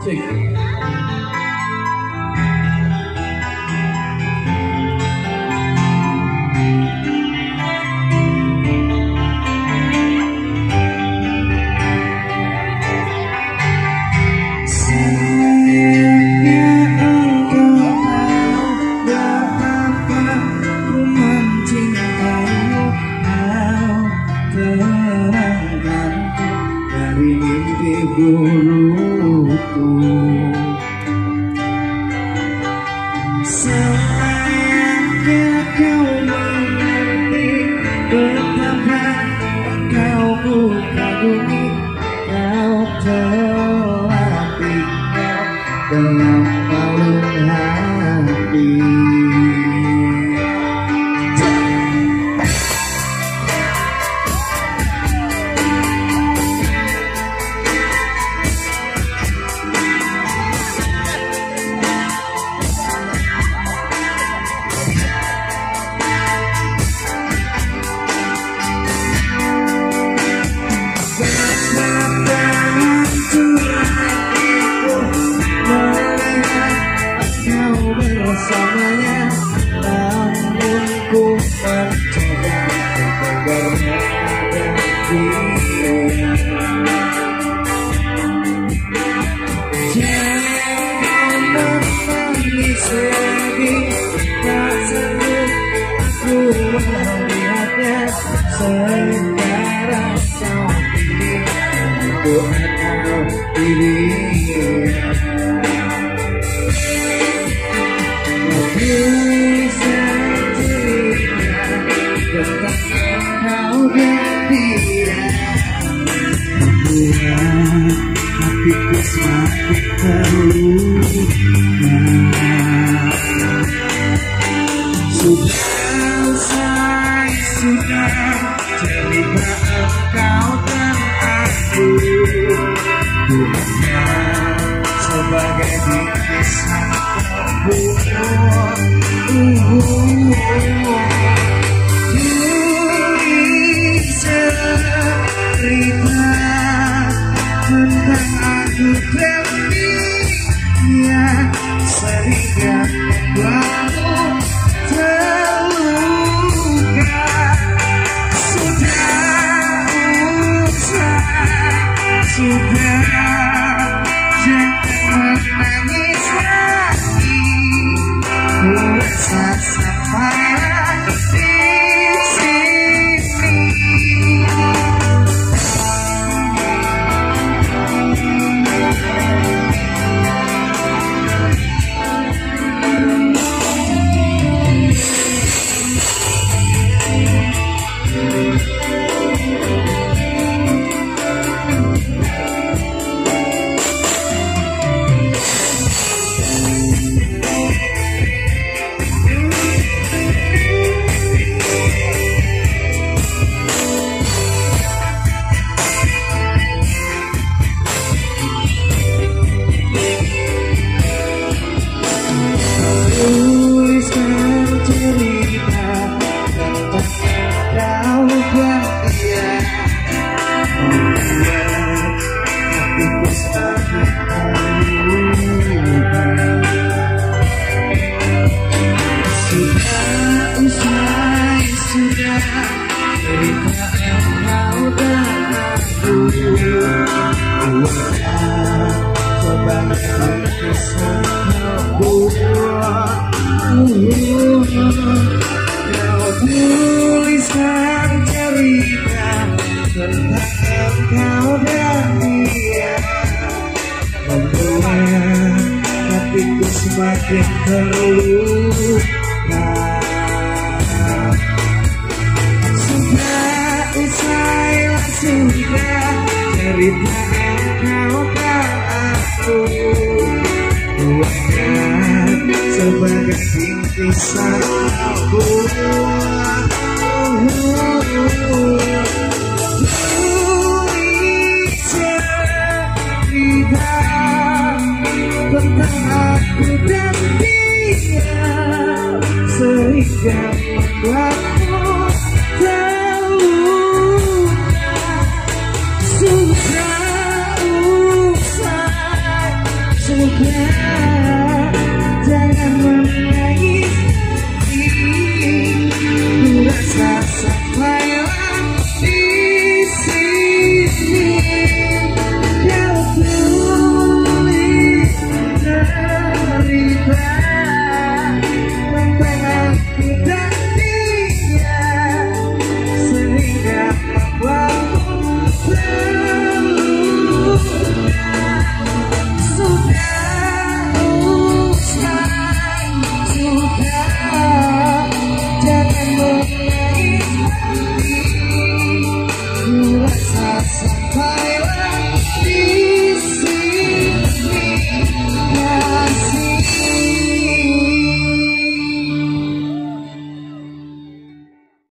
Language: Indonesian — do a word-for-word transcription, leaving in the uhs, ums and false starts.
musik. Sayangnya kau mengerti betapa kau ku kagumi, kau telah tinggal dalam palung hati. Bersamanya, namun ku mencoba agar menghadapi dia. Jangan menangis lagi, tak sanggup aku melihatnya. Sekarang kau pilih aku atau dirinya. Bisa cerita tentang kau dan dia, membuat hatiku semakin terluka. Sudah usai, sudah cerita engkau dan aku, bukannya sebagai bingkisan tulis cerita tentang aku dan dia, sehingga membuatmu terluka. Sudah usai, sudah, jangan menangis lagi. Rasa sampai di sini. Tuliskan cerita tentang kau dan dia, membuat hatiku semakin terluka. Sudah usai, sudah cerita engkau dan aku, buatlah sebagai kisah buat. Kau tuliskan cerita tentang engkau dan dia, membuat hatiku semakin terluka. Sudah usai, sudah cerita engkau dan aku, buatkan sebagai bingkisan buat. Tulis cerita tentang aku dan dia, sehingga membuatmu terluka. Sudah usai, ada